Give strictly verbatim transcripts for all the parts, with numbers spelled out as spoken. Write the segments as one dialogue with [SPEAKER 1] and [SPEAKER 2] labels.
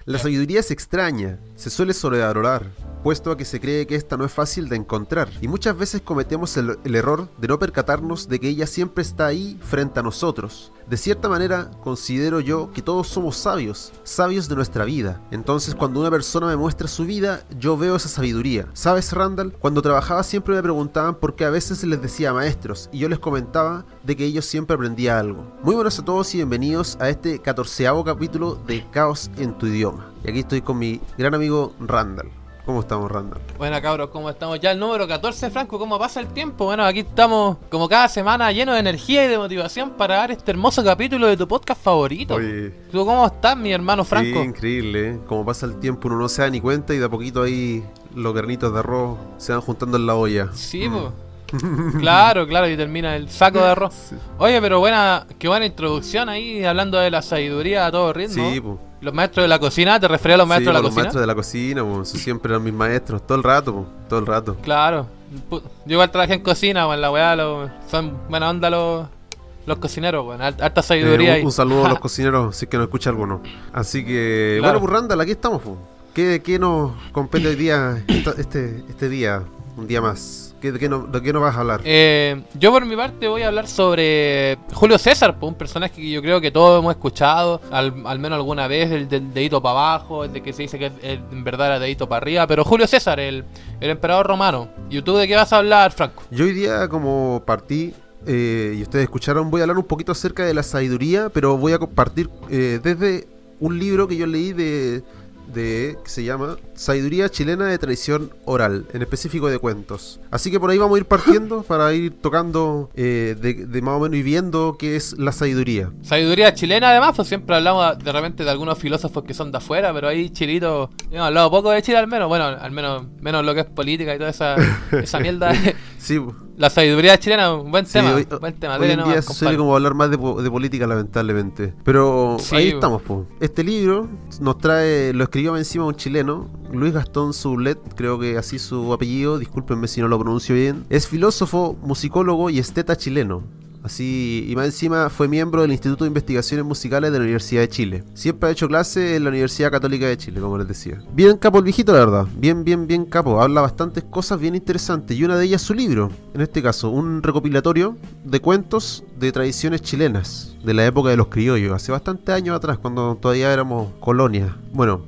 [SPEAKER 1] La sabiduría es extraña, se suele sobrevalorar, puesto a que se cree que esta no es fácil de encontrar, y muchas veces cometemos el, el error de no percatarnos de que ella siempre está ahí frente a nosotros. De cierta manera, considero yo que todos somos sabios, sabios de nuestra vida. Entonces, cuando una persona me muestra su vida, yo veo esa sabiduría. ¿Sabes, Randall? Cuando trabajaba siempre me preguntaban por qué a veces les decía maestros, y yo les comentaba de que ellos siempre aprendían algo. Muy buenos a todos y bienvenidos a este catorceavo capítulo de Caos en tu idioma. Y aquí estoy con mi gran amigo Randall. ¿Cómo estamos, Randall?
[SPEAKER 2] Bueno, cabros, ¿cómo estamos? Ya el número catorce, Franco, ¿cómo pasa el tiempo? Bueno, aquí estamos como cada semana llenos de energía y de motivación para dar este hermoso capítulo de tu podcast favorito.
[SPEAKER 1] Oye,
[SPEAKER 2] ¿Tú cómo estás, mi hermano Franco?
[SPEAKER 1] sí, increíble, ¿eh? Como pasa el tiempo uno no se da ni cuenta y de a poquito ahí los granitos de arroz se van juntando en la olla.
[SPEAKER 2] Sí,
[SPEAKER 1] Mm.
[SPEAKER 2] pues. Claro, claro, y termina el saco de arroz.
[SPEAKER 1] Sí,
[SPEAKER 2] Oye, pero buena, qué buena introducción ahí, hablando de la sabiduría a todo ritmo.
[SPEAKER 1] sí, pues.
[SPEAKER 2] Los maestros de la cocina, ¿te referías a los maestros
[SPEAKER 1] Sí,
[SPEAKER 2] de la
[SPEAKER 1] los
[SPEAKER 2] cocina?
[SPEAKER 1] maestros de la cocina, pues, siempre eran mis maestros, todo el rato, pues, todo el rato.
[SPEAKER 2] Claro. Pu- Yo igual trabajé en cocina, bueno, la weá, lo- son buena onda los, los cocineros, bueno, harta sabiduría
[SPEAKER 1] Eh,
[SPEAKER 2] ahí.
[SPEAKER 1] un, un saludo a los cocineros, si es que nos escucha alguno. Así que,
[SPEAKER 2] Claro.
[SPEAKER 1] bueno, pues Randall, aquí estamos, pues. ¿Qué, qué nos compete hoy día, esta- este, este día, un día más? ¿Qué, de, qué no, ¿De qué nos vas a hablar?
[SPEAKER 2] Eh, yo por mi parte voy a hablar sobre Julio César, pues, un personaje que yo creo que todos hemos escuchado, al, al menos alguna vez, el del dedito para abajo, el de que se dice que es- el- en verdad era dedito para arriba, pero Julio César, el, el emperador romano. ¿Y tú de qué vas a hablar, Franco?
[SPEAKER 1] Yo hoy día, como partí, eh, y ustedes escucharon, voy a hablar un poquito acerca de la sabiduría, pero voy a compartir eh, desde un libro que yo leí de, de que se llama Sabiduría Chilena de Tradición Oral, en específico de cuentos. Así que por ahí vamos a ir partiendo para ir tocando eh, de, de más o menos y viendo qué es la sabiduría.
[SPEAKER 2] Sabiduría chilena además, pues siempre hablamos de repente de algunos filósofos que son de afuera, pero ahí chilitos, hemos hablado poco de Chile al menos, bueno, al menos menos lo que es política y toda esa, esa mierda.
[SPEAKER 1] Sí,
[SPEAKER 2] La sabiduría chilena, un buen
[SPEAKER 1] sí,
[SPEAKER 2] tema,
[SPEAKER 1] hoy,
[SPEAKER 2] buen tema.
[SPEAKER 1] hoy
[SPEAKER 2] dele
[SPEAKER 1] en
[SPEAKER 2] nomás,
[SPEAKER 1] día se suele
[SPEAKER 2] compadre.
[SPEAKER 1] como hablar más de, po- de política, lamentablemente. Pero
[SPEAKER 2] Sí,
[SPEAKER 1] ahí
[SPEAKER 2] po.
[SPEAKER 1] estamos, po. Este libro nos trae, lo escribió encima un chileno, Luis Gastón Soulet, creo que así su apellido, discúlpenme si no lo pronuncio bien. Es filósofo, musicólogo y esteta chileno. Así, y más encima fue miembro del Instituto de Investigaciones Musicales de la Universidad de Chile. Siempre ha hecho clase en la Universidad Católica de Chile, como les decía. Bien capo el viejito, la verdad. Bien, bien, bien capo. Habla bastantes cosas bien interesantes. Y una de ellas su libro. En este caso, un recopilatorio de cuentos de tradiciones chilenas. De la época de los criollos. Hace bastantes años atrás, cuando todavía éramos colonia. Bueno,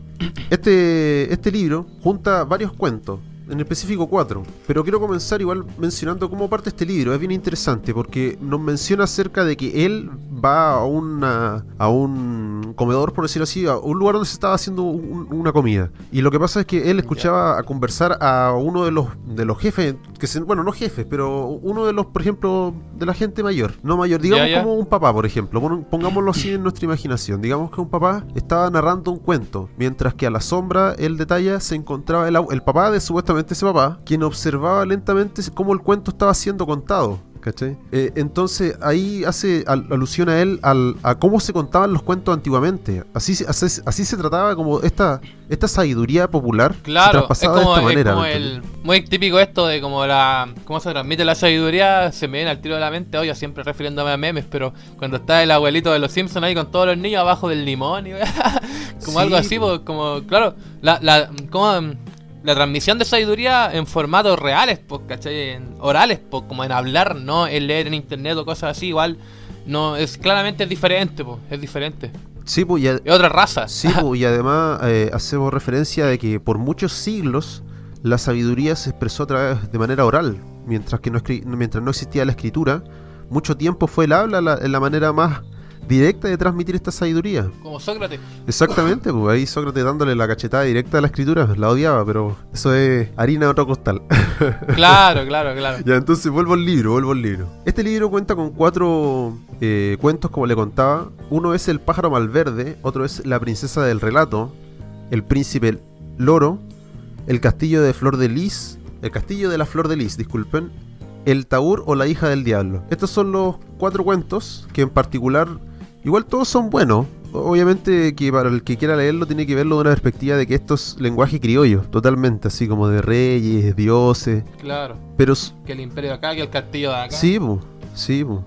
[SPEAKER 1] este, este libro junta varios cuentos. En específico cuatro. Pero quiero comenzar igual mencionando cómo parte este libro. Es bien interesante porque nos menciona acerca de que él va a una a un comedor, por decirlo así, a un lugar donde se estaba haciendo un- una comida. Y lo que pasa es que él escuchaba a conversar a uno de los de los jefes, que se, bueno, no jefes, pero uno de los, por ejemplo, de la gente mayor. No mayor, digamos
[SPEAKER 2] Ya, ya.
[SPEAKER 1] como un papá, por ejemplo. Pon- Pongámoslo así en nuestra imaginación. Digamos que un papá estaba narrando un cuento, mientras que a la sombra, él detalla, se encontraba el, ab- el papá de supuestamente ese papá, quien observaba lentamente cómo el cuento estaba siendo contado. ¿Cachai? Eh, entonces ahí hace al- alusión a él al, a cómo se contaban los cuentos antiguamente. Así, se- así, así se trataba como esta, esta sabiduría popular. Se
[SPEAKER 2] Claro, es
[SPEAKER 1] traspasaba
[SPEAKER 2] como,
[SPEAKER 1] de esta
[SPEAKER 2] es
[SPEAKER 1] manera.
[SPEAKER 2] como
[SPEAKER 1] ¿me
[SPEAKER 2] el
[SPEAKER 1] entiendes?
[SPEAKER 2] muy típico esto de como la cómo se transmite la sabiduría, se me viene al tiro de la mente, oye, siempre refiriéndome a memes, pero cuando está el abuelito de los Simpsons ahí con todos los niños abajo del limón y como
[SPEAKER 1] Sí,
[SPEAKER 2] algo así,
[SPEAKER 1] po.
[SPEAKER 2] pues, como claro, la la como la transmisión de sabiduría en formatos reales, pues, ¿cachai? En orales, pues, como en hablar, no en leer en internet o cosas así, igual no es claramente es diferente, pues, es diferente.
[SPEAKER 1] Sí, pues, y a-
[SPEAKER 2] Es otra raza.
[SPEAKER 1] sí, pues, y además eh, hacemos referencia de que por muchos siglos la sabiduría se expresó a través de manera oral, mientras que no, escri- mientras no existía la escritura. Mucho tiempo fue el habla la, la manera más directa de transmitir esta sabiduría.
[SPEAKER 2] Como Sócrates.
[SPEAKER 1] Exactamente, pues ahí Sócrates dándole la cachetada directa a la escritura, la odiaba, pero eso es harina de otro costal.
[SPEAKER 2] Claro, claro, claro.
[SPEAKER 1] Ya, entonces vuelvo al libro, vuelvo al libro. Este libro cuenta con cuatro eh, cuentos, como le contaba. Uno es El pájaro malverde, otro es La princesa del relato, El príncipe loro, El castillo de Flor de Lis, El castillo de la Flor de Lis, disculpen, El taur o La hija del diablo. Estos son los cuatro cuentos que en particular, igual todos son buenos. Obviamente que para el que quiera leerlo tiene que verlo de una perspectiva de que esto es lenguaje criollo, totalmente, así como de reyes, dioses,
[SPEAKER 2] Claro.
[SPEAKER 1] pero s-
[SPEAKER 2] Que el imperio de acá, que el castillo de acá.
[SPEAKER 1] sí, pu, sí, pu.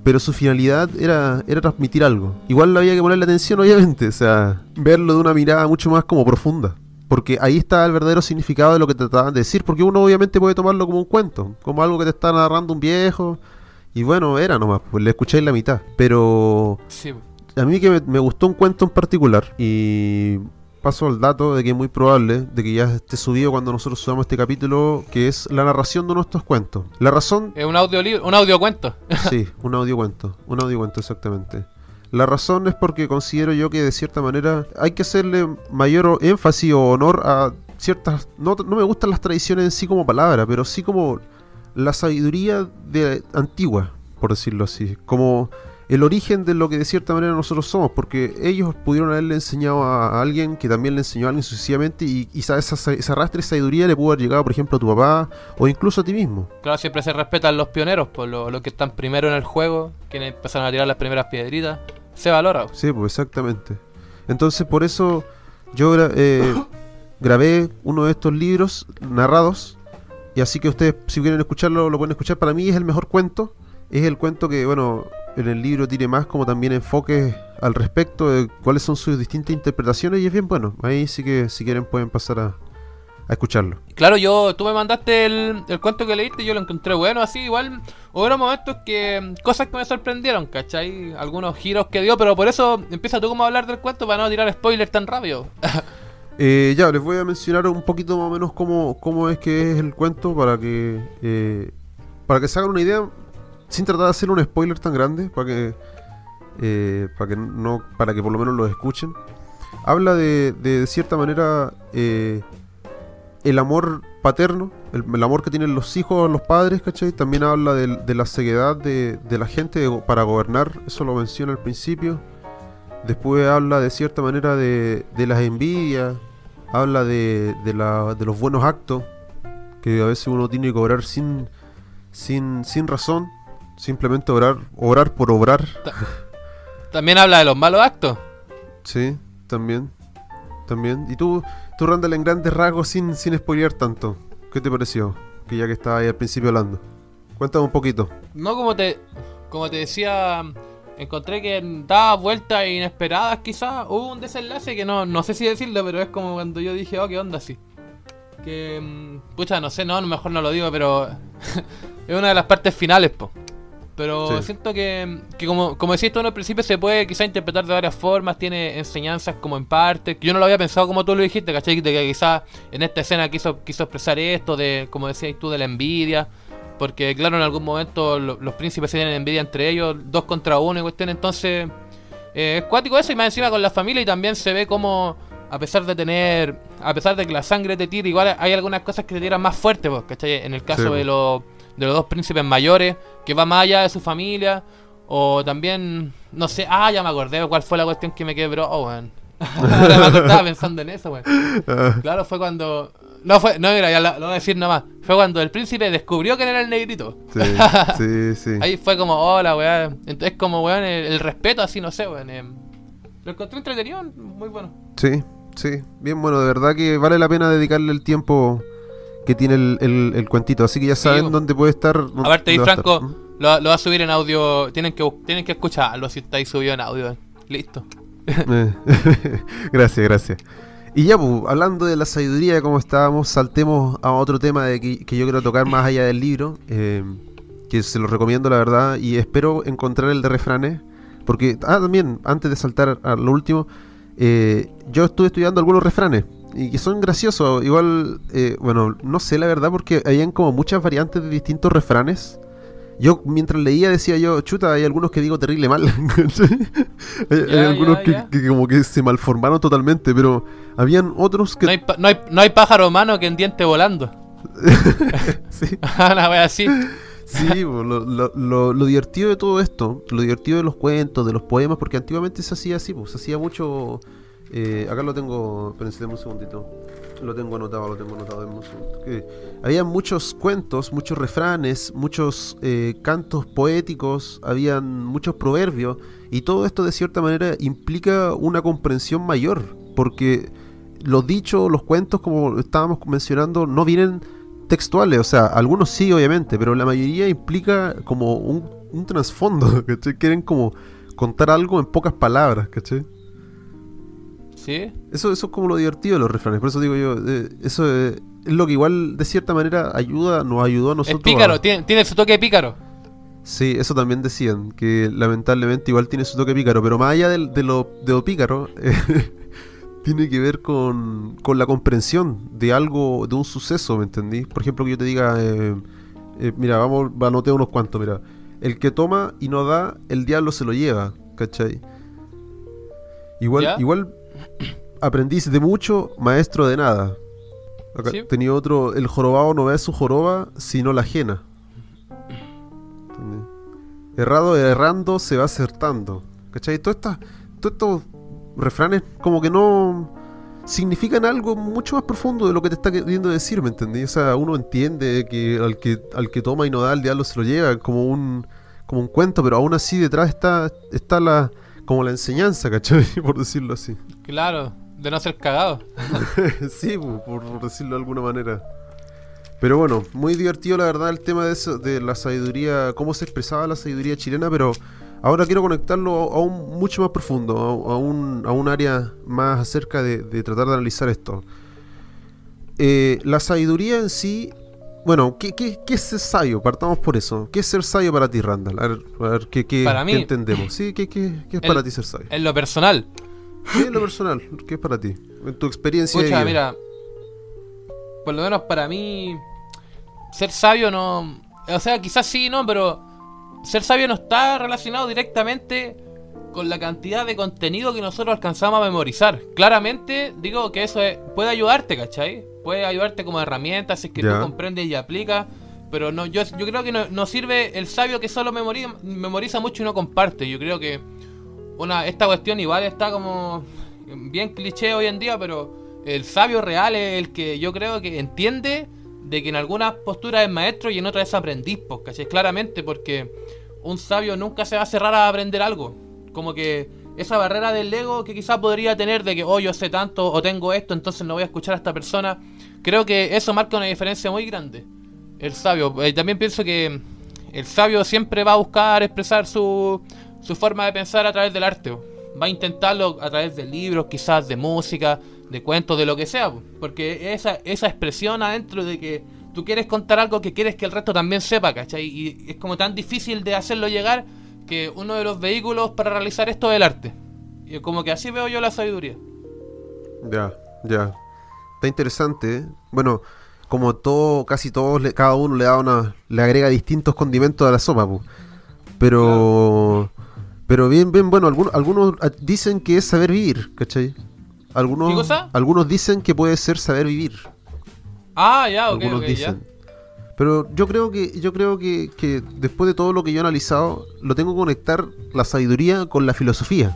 [SPEAKER 1] pero su finalidad era, era transmitir algo. Igual había que ponerle atención, obviamente, o sea, verlo de una mirada mucho más como profunda. Porque ahí está el verdadero significado de lo que te trataban de decir, porque uno obviamente puede tomarlo como un cuento, como algo que te está narrando un viejo, y bueno, era nomás, pues le escucháis la mitad. Pero
[SPEAKER 2] Sí.
[SPEAKER 1] a mí que me, me gustó un cuento en particular, y paso al dato de que es muy probable de que ya esté subido cuando nosotros subamos este capítulo, que es la narración de nuestros cuentos. La razón...
[SPEAKER 2] Es un audiolibro, un audiocuento.
[SPEAKER 1] Sí, un audiocuento, un audiocuento exactamente. La razón es porque considero yo que de cierta manera hay que hacerle mayor énfasis o honor a ciertas... No, no me gustan las tradiciones en sí como palabra, pero sí como la sabiduría de antigua, por decirlo así. Como el origen de lo que de cierta manera nosotros somos, porque ellos pudieron haberle enseñado a alguien que también le enseñó a alguien sucesivamente, y quizás esa, esa arrastre de sabiduría le pudo haber llegado, por ejemplo, a tu papá o incluso a ti mismo.
[SPEAKER 2] Claro, siempre se respetan los pioneros, por los lo que están primero en el juego, quienes empezaron a tirar las primeras piedritas. Se valora.
[SPEAKER 1] Sí, pues exactamente. Entonces por eso yo gra- eh, grabé uno de estos libros narrados, y así que ustedes si quieren escucharlo lo pueden escuchar. Para mí es el mejor cuento. Es el cuento que, bueno, en el libro tiene más como también enfoques al respecto de cuáles son sus distintas interpretaciones, y es bien bueno. Ahí sí que si quieren pueden pasar a, a escucharlo.
[SPEAKER 2] Claro, yo, tú me mandaste el, el cuento que leíste, yo lo encontré bueno, así igual. Hubo momentos que, cosas que me sorprendieron, ¿cachai? Algunos giros que dio, pero por eso empieza tú como a hablar del cuento para no tirar spoilers tan rápido.
[SPEAKER 1] Eh, ya, les voy a mencionar un poquito más o menos cómo, cómo es que es el cuento para que eh, para que se hagan una idea, sin tratar de hacer un spoiler tan grande, para que eh, para que no para que por lo menos lo escuchen. Habla de, de, de cierta manera eh, el amor paterno, el, el amor que tienen los hijos, los padres, ¿cachai? También habla de, de la ceguedad de, de la gente de, para gobernar, eso lo menciona al principio. Después habla de cierta manera de, de las envidias, habla de, de, la, de los buenos actos, que a veces uno tiene que obrar sin, sin, sin razón, simplemente obrar, obrar por obrar.
[SPEAKER 2] También habla de los malos actos.
[SPEAKER 1] Sí, también, también. Y tú, tú Randall, en grandes rasgos, sin, sin spoilear tanto, ¿qué te pareció? Que ya que estaba ahí al principio hablando. Cuéntame un poquito.
[SPEAKER 2] No, como te, como te decía... Encontré que daba vueltas inesperadas, quizás. Hubo un desenlace que no, no sé si decirlo, pero es como cuando yo dije, oh, qué onda, así. Que, pucha, no sé, no, mejor no lo digo, pero es una de las partes finales, po. Pero sí. Siento que, que como, como decías tú en el principio, se puede quizás interpretar de varias formas, tiene enseñanzas como en parte. Yo no lo había pensado como tú lo dijiste, ¿cachai? De que quizás en esta escena quiso, quiso expresar esto, de como decías tú, de la envidia. Porque claro, en algún momento lo, los príncipes se tienen envidia entre ellos, dos contra uno y cuestión, entonces eh, es cuático eso, y más encima con la familia, y también se ve como a pesar de tener, a pesar de que la sangre te tira, igual hay algunas cosas que te tiran más fuerte, pues, ¿cachai? En el caso sí, de, lo, de los dos príncipes mayores, que va más allá de su familia, o también, no sé, ah, ya me acordé cuál fue la cuestión que me quebró, oh, weón. Ahora me estaba pensando en eso, weón. Claro, fue cuando... No, fue, no, mira, ya lo, lo voy a decir nomás. Fue cuando el príncipe descubrió quién era el negrito.
[SPEAKER 1] Sí, sí, sí.
[SPEAKER 2] Ahí fue como, hola, weón. Entonces, como, weón, el, el respeto, así, no sé, weón. Eh, lo encontré entretenido, muy bueno.
[SPEAKER 1] Sí, sí, bien bueno. De verdad que vale la pena dedicarle el tiempo que tiene el, el, el cuentito. Así que ya saben sí, dónde puede estar.
[SPEAKER 2] Aparte, ahí, Franco, ¿Mm? lo, lo va a subir en audio. Tienen que, tienen que escucharlo si está ahí subido en audio. Listo.
[SPEAKER 1] Gracias, gracias. Y ya, pues, hablando de la sabiduría, como estábamos, saltemos a otro tema de que, que yo quiero tocar más allá del libro, eh, que se lo recomiendo, la verdad, y espero encontrar el de refranes, porque, ah, también, antes de saltar a lo último, eh, yo estuve estudiando algunos refranes, y que son graciosos, igual, eh, bueno, no sé la verdad, porque habían como muchas variantes de distintos refranes. Yo mientras leía decía yo, chuta, hay algunos que digo terrible mal. hay,
[SPEAKER 2] yeah,
[SPEAKER 1] hay algunos
[SPEAKER 2] yeah,
[SPEAKER 1] que,
[SPEAKER 2] yeah.
[SPEAKER 1] que como que se malformaron totalmente, pero habían otros que...
[SPEAKER 2] No hay, pa no hay, no hay pájaro humano que en diente volando.
[SPEAKER 1] Sí.
[SPEAKER 2] Una wea así.
[SPEAKER 1] Sí, lo, lo, lo, lo divertido de todo esto, lo divertido de los cuentos, de los poemas, porque antiguamente se hacía así, pues, se hacía mucho... Eh, acá lo tengo, espérense un segundito. Lo tengo anotado, lo tengo anotado. Un que había muchos cuentos, muchos refranes, muchos eh, cantos poéticos, habían muchos proverbios, y todo esto de cierta manera implica una comprensión mayor, porque los dichos, los cuentos, como estábamos mencionando, no vienen textuales, o sea, algunos sí obviamente, pero la mayoría implica como un, un trasfondo, ¿cachai? Quieren como contar algo en pocas palabras, ¿cachai?
[SPEAKER 2] ¿Sí?
[SPEAKER 1] Eso, eso es como lo divertido de los refranes, por eso digo yo, eh, eso eh, es lo que igual de cierta manera ayuda, nos ayudó a nosotros.
[SPEAKER 2] Es pícaro,
[SPEAKER 1] a...
[SPEAKER 2] tiene, tiene su toque pícaro.
[SPEAKER 1] Sí, eso también decían, que lamentablemente igual tiene su toque pícaro, pero más allá de, de, lo, de lo pícaro, eh, tiene que ver con, con la comprensión de algo, de un suceso, ¿me entendí? Por ejemplo, que yo te diga, eh, eh, mira, vamos, anoté unos cuantos, mira, el que toma y no da, el diablo se lo lleva, ¿cachai? Igual,
[SPEAKER 2] ¿Ya?
[SPEAKER 1] igual aprendiz de mucho, maestro de nada. Acá
[SPEAKER 2] Sí.
[SPEAKER 1] tenía otro, el jorobado no ve su joroba, sino la ajena. ¿Entendés? Errado errando se va acertando. ¿Cachai? Todo esta, todos estos refranes como que no significan algo mucho más profundo de lo que te está queriendo decir, ¿me entendí? O sea, uno entiende que al que al que toma y no da, el diablo se lo lleva, como un como un cuento, pero aún así detrás está está la como la enseñanza, ¿cachai? Por decirlo así.
[SPEAKER 2] Claro, de no ser cagado.
[SPEAKER 1] Sí, por, por decirlo de alguna manera. Pero bueno, muy divertido la verdad el tema de eso, de la sabiduría, cómo se expresaba la sabiduría chilena, pero ahora quiero conectarlo a, a un mucho más profundo, a, a, un, a un área más acerca de, de tratar de analizar esto. Eh, la sabiduría en sí, bueno, ¿qué, qué, qué es ser sabio? Partamos por eso. ¿Qué es ser sabio para ti, Randall? A ver, a ver ¿qué, qué,
[SPEAKER 2] Para mí,
[SPEAKER 1] qué entendemos? Sí, ¿qué, qué, qué es
[SPEAKER 2] el-
[SPEAKER 1] para ti ser sabio?
[SPEAKER 2] En lo personal.
[SPEAKER 1] Sí, en lo personal, ¿qué es para ti? En tu experiencia de
[SPEAKER 2] Escucha,
[SPEAKER 1] vida.
[SPEAKER 2] mira, por lo menos para mí, ser sabio no... O sea, quizás sí, no, pero ser sabio no está relacionado directamente con la cantidad de contenido que nosotros alcanzamos a memorizar. Claramente, digo que eso es- puede ayudarte, ¿cachai? Puede ayudarte como herramienta, si es que
[SPEAKER 1] Ya.
[SPEAKER 2] tú comprendes y aplicas. Pero no, yo, yo creo que no, no sirve el sabio que solo memoriza, memoriza mucho y no comparte. Yo creo que una esta cuestión igual está como bien cliché hoy en día, pero el sabio real es el que yo creo que entiende de que en algunas posturas es maestro y en otras es aprendiz, pues, ¿cachai? Claramente, porque un sabio nunca se va a cerrar a aprender algo. Como que esa barrera del ego que quizás podría tener de que, oh, yo sé tanto o tengo esto, entonces no voy a escuchar a esta persona. Creo que eso marca una diferencia muy grande. El sabio, eh, también pienso que el sabio siempre va a buscar expresar su, su forma de pensar a través del arte. Po. Va a intentarlo a través de libros, quizás de música, de cuentos, de lo que sea. Po. Porque esa, esa expresión adentro de que tú quieres contar algo que quieres que el resto también sepa, ¿cachai? Y es como tan difícil de hacerlo llegar que uno de los vehículos para realizar esto es el arte. Y como que así veo yo la sabiduría.
[SPEAKER 1] Ya, ya. Está interesante, ¿eh? Bueno, como todo, casi todos, le- cada uno le da una, le agrega distintos condimentos a la sopa, pu. Pero, pero bien, bien, bueno, algunos, algunos ah, dicen que es saber vivir, ¿cachai? Algunos,
[SPEAKER 2] ¿Qué cosa?
[SPEAKER 1] algunos dicen que puede ser saber vivir,
[SPEAKER 2] Ah, ya, ok,
[SPEAKER 1] algunos
[SPEAKER 2] ok,
[SPEAKER 1] dicen.
[SPEAKER 2] ya.
[SPEAKER 1] Pero yo creo que, yo creo que, que después de todo lo que yo he analizado, lo tengo que conectar la sabiduría con la filosofía.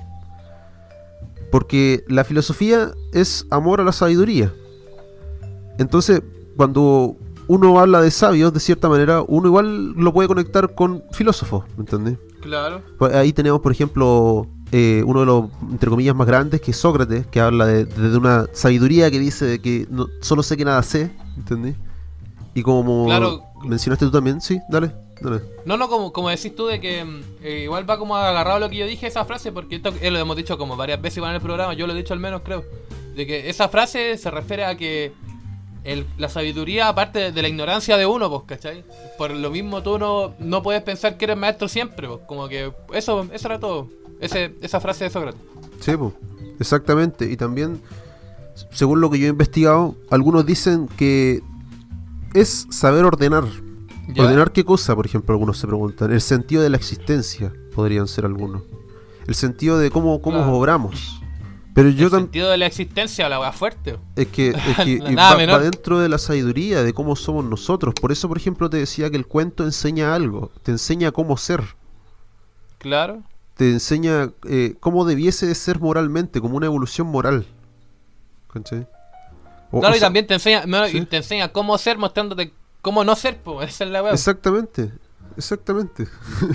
[SPEAKER 1] Porque la filosofía es amor a la sabiduría. Entonces, cuando uno habla de sabios, de cierta manera, uno igual lo puede conectar con filósofos, ¿me entendés?
[SPEAKER 2] Claro.
[SPEAKER 1] Pues ahí tenemos, por ejemplo, eh, uno de los, entre comillas, más grandes, que es Sócrates, que habla de, de- de una sabiduría que dice de que no, solo sé que nada sé, ¿entendés? Y como
[SPEAKER 2] Claro.
[SPEAKER 1] mencionaste tú también, sí, dale, dale.
[SPEAKER 2] No, no, como, como decís tú de que mm, eh, igual va como agarrado a lo que yo dije, esa frase, porque esto eh, lo hemos dicho como varias veces igual en el programa, yo lo he dicho al menos creo, de que esa frase se refiere a que el- la sabiduría aparte de, de la ignorancia de uno, pues, ¿cachai? Por lo mismo tú no, no puedes pensar que eres maestro siempre, pues, como que eso, eso era todo, ese, esa frase de Sócrates.
[SPEAKER 1] Sí, po, exactamente. Y también, según lo que yo he investigado, algunos dicen que es saber ordenar.
[SPEAKER 2] ¿Ya?
[SPEAKER 1] ¿Ordenar qué cosa? Por ejemplo, algunos se preguntan. El sentido de la existencia, podrían ser algunos. El sentido de cómo, cómo
[SPEAKER 2] Claro.
[SPEAKER 1] obramos. Pero yo
[SPEAKER 2] El
[SPEAKER 1] también...
[SPEAKER 2] sentido de la existencia, la weá fuerte.
[SPEAKER 1] Es que, es que
[SPEAKER 2] Nada
[SPEAKER 1] va,
[SPEAKER 2] menor.
[SPEAKER 1] va dentro de la sabiduría, de cómo somos nosotros. Por eso, por ejemplo, te decía que el cuento enseña algo. Te enseña cómo ser.
[SPEAKER 2] Claro.
[SPEAKER 1] Te enseña eh, cómo debiese de ser moralmente, como una evolución moral. ¿Cachai? O-
[SPEAKER 2] Claro,
[SPEAKER 1] o
[SPEAKER 2] y
[SPEAKER 1] sea,
[SPEAKER 2] también te enseña, no, y
[SPEAKER 1] sí.
[SPEAKER 2] te enseña cómo ser mostrándote cómo no ser, pues, esa es la weá.
[SPEAKER 1] Exactamente, exactamente.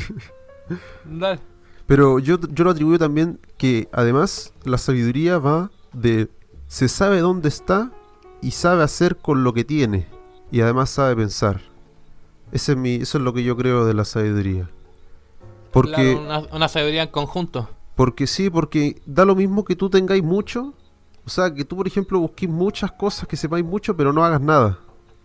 [SPEAKER 2] Dale.
[SPEAKER 1] Pero yo, yo lo atribuyo también que además la sabiduría va de se sabe dónde está y sabe hacer con lo que tiene y además sabe pensar. Ese es mi, eso es lo que yo creo de la sabiduría. Porque,
[SPEAKER 2] Claro, una, una sabiduría en conjunto.
[SPEAKER 1] porque sí, porque da lo mismo que tú tengáis mucho. O sea, que tú, por ejemplo, busques muchas cosas, que sepáis mucho, pero no hagas nada.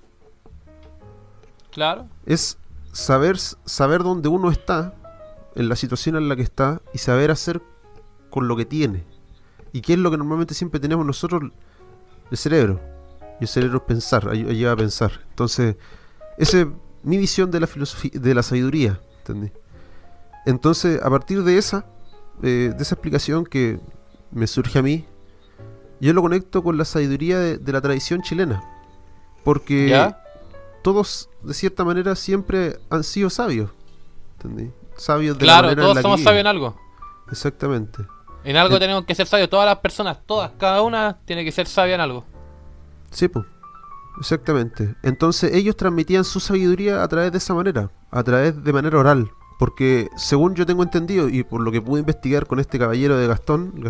[SPEAKER 2] Claro.
[SPEAKER 1] Es saber, saber dónde uno está, en la situación en la que está, y saber hacer con lo que tiene. ¿Y qué es lo que normalmente siempre tenemos nosotros? El cerebro. Y el cerebro es pensar, ay- ayuda a pensar. Entonces, esa es mi visión de la filosofía, de la sabiduría. ¿Entendí? Entonces, a partir de esa, eh, de esa explicación que me surge a mí, yo lo conecto con la sabiduría de, de la tradición chilena. Porque
[SPEAKER 2] ¿Ya?
[SPEAKER 1] todos, de cierta manera, siempre han sido sabios. ¿Entendí? Sabios de la
[SPEAKER 2] Claro,
[SPEAKER 1] manera en
[SPEAKER 2] todos
[SPEAKER 1] la que
[SPEAKER 2] somos
[SPEAKER 1] viven.
[SPEAKER 2] sabios en algo.
[SPEAKER 1] Exactamente.
[SPEAKER 2] En algo
[SPEAKER 1] Eh,
[SPEAKER 2] tenemos que ser sabios. Todas las personas, todas, cada una tiene que ser sabia en algo.
[SPEAKER 1] Sí, pues. Exactamente. Entonces ellos transmitían su sabiduría a través de esa manera, a través de manera oral. Porque según yo tengo entendido y por lo que pude investigar con este caballero de Gastón, Gas-